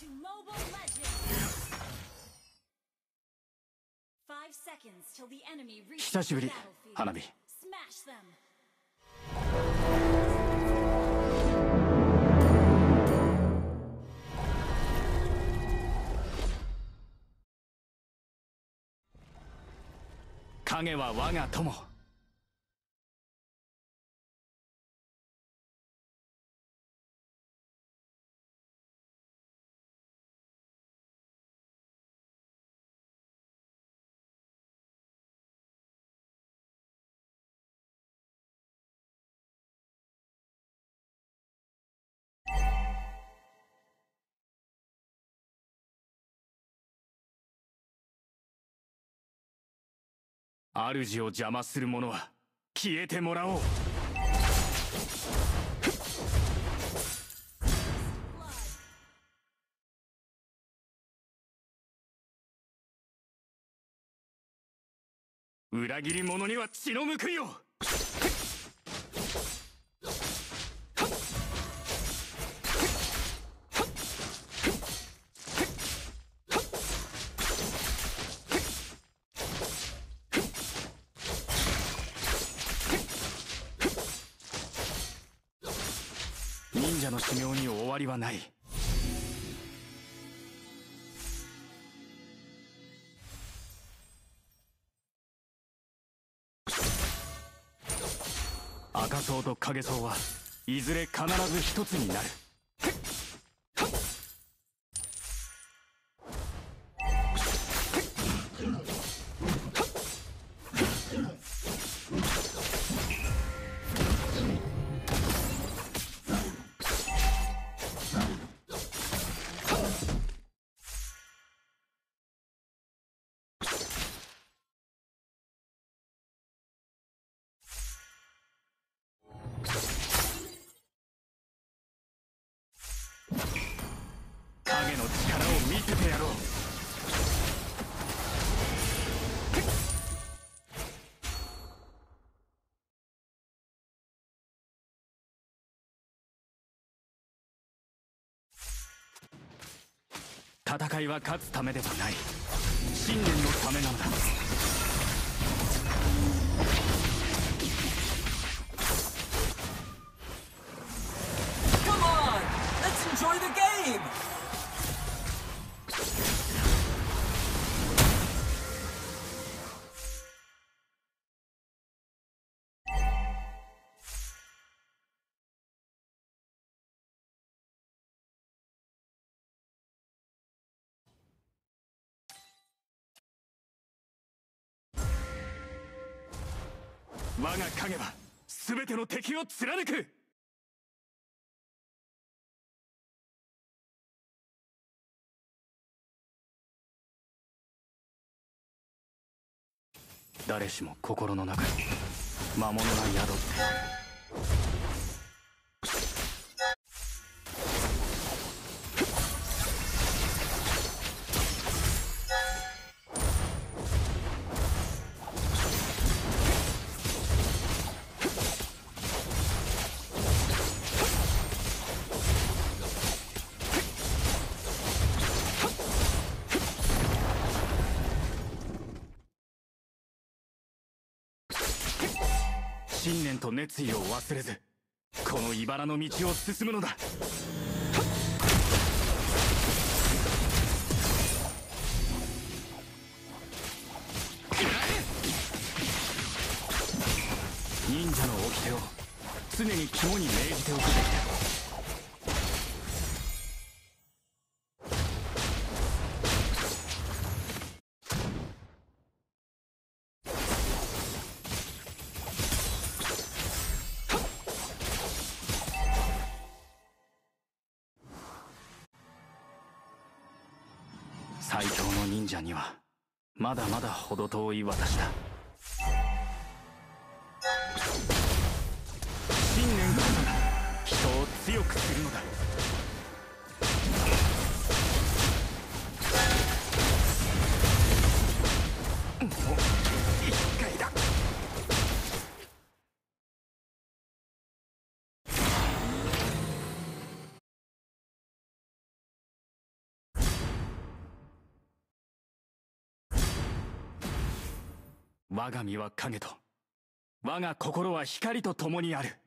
久しぶり、花火。影は我が友。主を邪魔する者は消えてもらおう。裏切り者には血の報いを。忍者の修行に終わりはない。赤草と影草はいずれ必ず一つになる。影の力を見せてやろう。戦いは勝つためではない、信念のためなのだ。 Come on! Let's enjoy the game! 我が影は全ての敵を貫く。誰しも心の中に魔物が宿っている。信念と熱意を忘れず、この茨の道を進むのだ。忍者の掟を常に肝に銘じておくべきだ。最強の忍者にはまだまだ程遠い私だ。信念こそが人を強くするのだ。 我が身は影と、我が心は光と共にある。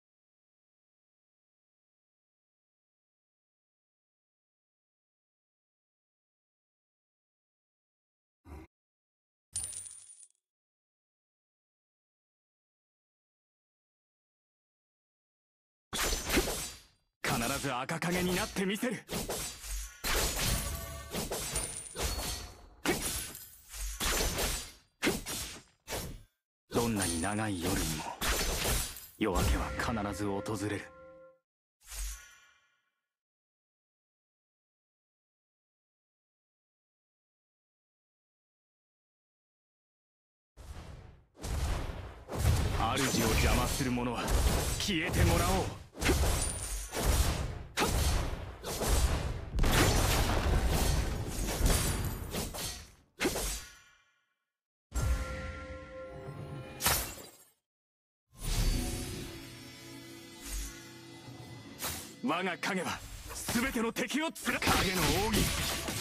必ず赤影になってみせる。どんなに長い夜にも夜明けは必ず訪れる。主を邪魔する者は消えてもらおう。我が影は全ての敵を貫く。影の奥義。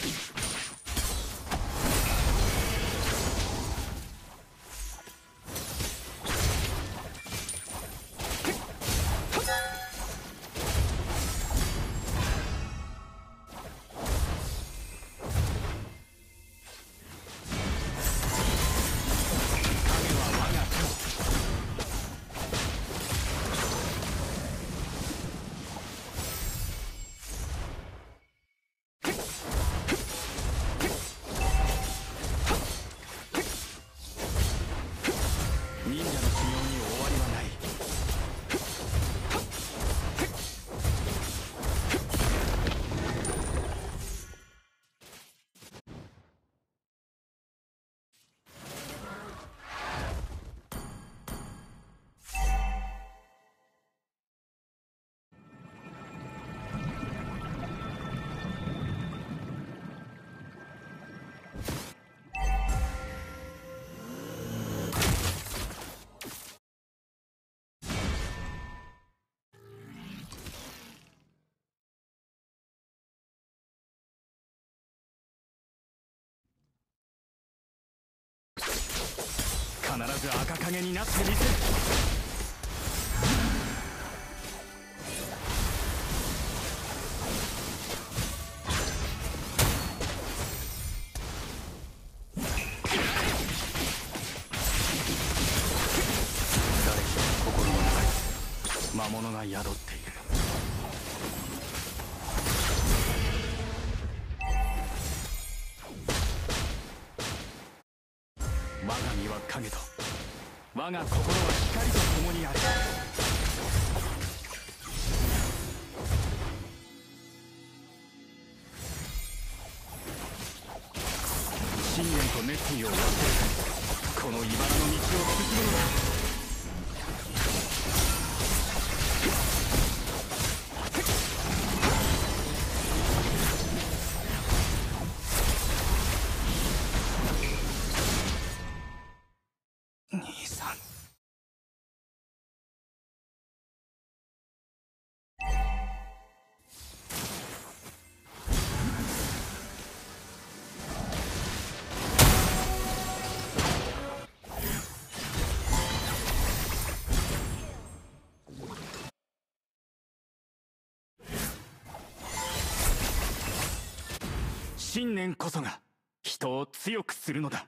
必ず赤影になってみせる。誰しも心の中に魔物が宿っている。我が身は影と、我が心は光と共にある。信念と熱意を忘れず、この茨の道を進むのだ。兄さん。信念こそが人を強くするのだ。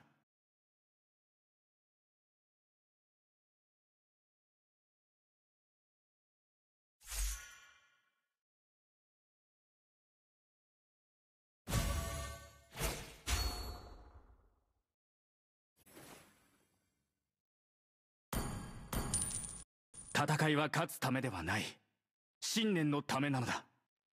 戦いは勝つためではない。信念のためなのだ。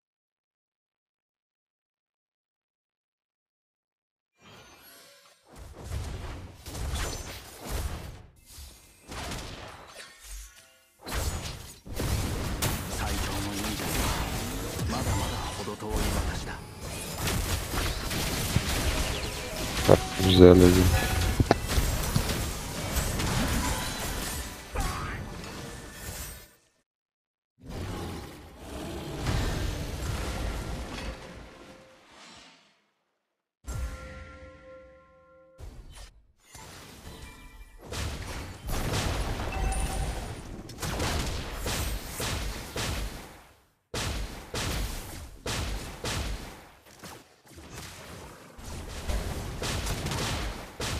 最強の忍者にはまだまだ程遠い私だ。 Vous allez.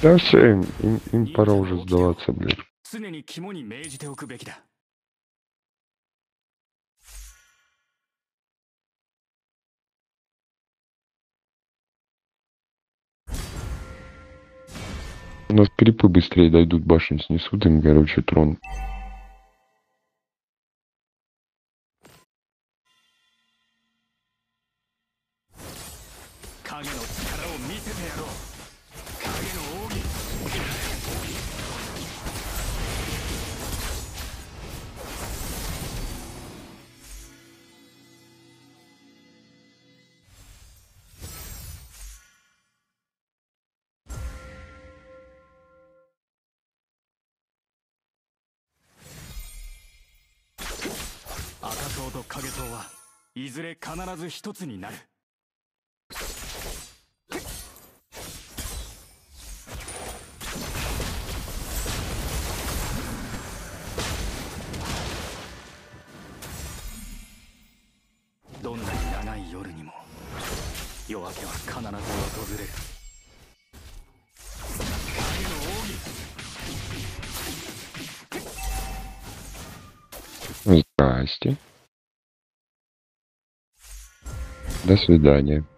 Да все, им пора уже сдаваться, блядь. 常に肝に銘じておくべきだ。 У нас перепы быстрее дойдут, башню снесут им, короче, трон. 影の力を見せてやろう。影の奥義。赤党と影党はいずれ必ず一つになる。どんなに長い夜にも夜明けは必ず訪れる。影の奥義。 Здрасте. До свидания.